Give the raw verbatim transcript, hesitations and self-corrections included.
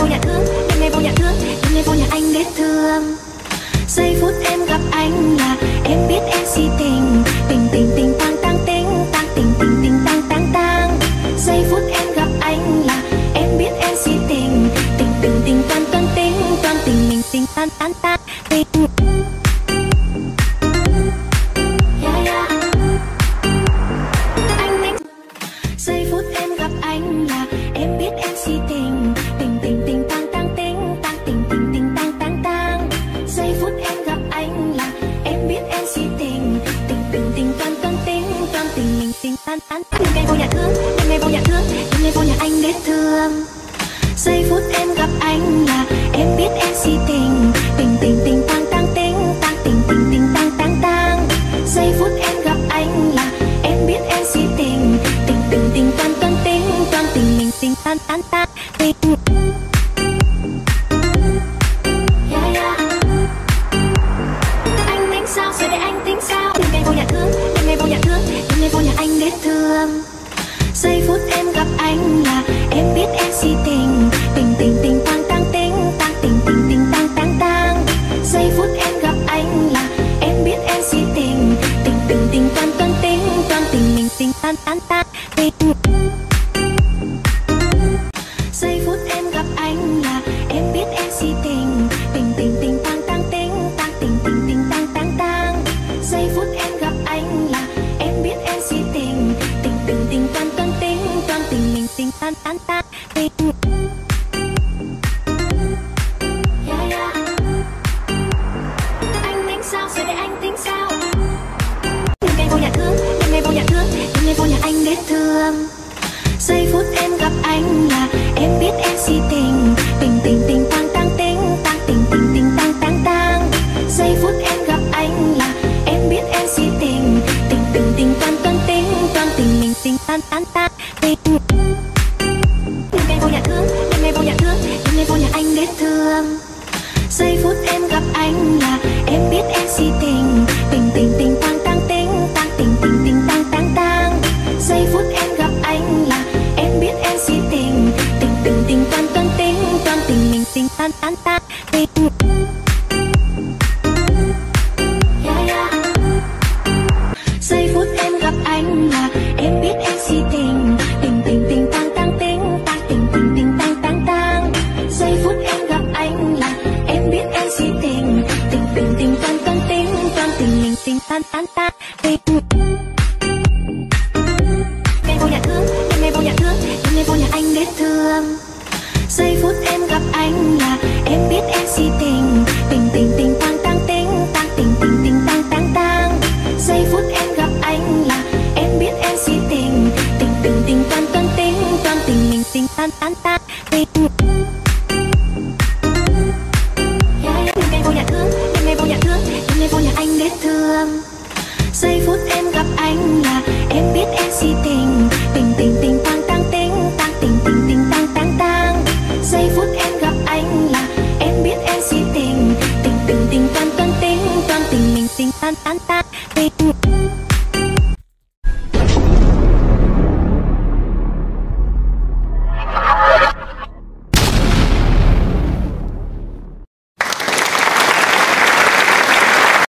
vô nhà thương, đêm nay vô nhà thương, đêm nay vô nhà anh để thương. Giây phút em gặp anh là em biết em si tình, tình tình tình tang tang tình, tang tình tình tình tang tang tang. Giây phút em gặp anh là em biết em si tình, tình tình tình toan toan tình, toan tình mình tình tan tan tan tình. Yeah, yeah. Anh anh. Giây phút em gặp anh là em biết em si tình, tình tình tình tang tang tình, tang tình tình tình tang tang tang. Giây phút em gặp anh là em biết em si tình, tình tình tình toan toan tình, toan tình mình tình tan tan. Đêm nay vô nhà thương, đêm nay vô nhà thương, đêm nay vô nhà anh để thương. Giây phút em gặp anh là em biết em si tình, tình tình tình tang tang tình, tang tình tình tình tang tang tang. Giây phút em gặp anh là em biết em si tình, tình tình tình toan toan tình, toan tình mình tình tan tan tan tình. Yeah, yeah. Anh tính sao giờ để anh tính sao? Đêm nay vô nhà thương, đêm nay vô nhà thương, đêm nay vô nhà anh để thương. Giây phút em gặp anh là em biết em si tình, tình tình tình tang tang tình, tang tình tình tình tang tang tang. Giây phút em gặp anh là em biết em si tình, tình tình tình toan toan tình, toan tình mình tình tan tan tan tình. Giây phút em gặp anh là em biết em si tình, tình tình tình tang tang tình, tang tình tình tình tang tang tang. Giây phút em gặp anh là em biết em si tình, tình tình tình toan toan tình, toan tình mình tình tan tan tan tình. Yeah, yeah. Anh tính sao giờ để anh tính sao? Đêm nay vô nhà thương, đêm nay vô nhà thương, đêm nay vô nhà anh để thương. Giây phút em gặp anh là em biết em si tình, tình tình tình tang tang tình, tang tình tình tình tang tang tang. Giây phút em gặp anh là em biết em si tình, tình tình tình toan toan tình, toan tình mình tình tan tan tan tình. Đêm nay vô nhà thương, đêm nay vô nhà thương, đêm nay vô nhà anh để thương. Giây phút em gặp anh là em biết em si tình, tình tình tình tang tang tình, tang tình tình tình tang tang tang. Giây phút em gặp anh là em biết em si tình, tình tình tình toan toan tình, toan tình mình tình tan tan tan tình. Yeah, yeah. Giây phút em gặp anh là em biết em si tình, tình tình tình tang tang tình, tang tình tình tình tang tang tang. Giây phút em gặp anh là em biết em si tình, tình tình tình toan toan tình, toan tình mình tình tan tan tan tình. Đêm nay vô nhà thương, đêm nay vô nhà thương, đêm nay vô nhà anh để thương. Giây phút em gặp anh là em biết em si tình, tình tình tình tang tang tình, tang tình tình tình tang tang tang. Giây phút em gặp anh là em biết em si tình, tình tình tình toan toan tình, toan tình mình tình tan tan tan tình. Yeah, đêm nay vô nhà thương, đêm nay vô nhà thương, đêm nay vô nhà anh để thương. Giây phút em gặp anh là em biết em si tình, tình tình tình tang tang tình, tang tình tình tình tang tang tang. Giây phút em gặp anh là em biết em si tình, tình tình tình toan toan tình, toan tình mình tình tan tan tan tình.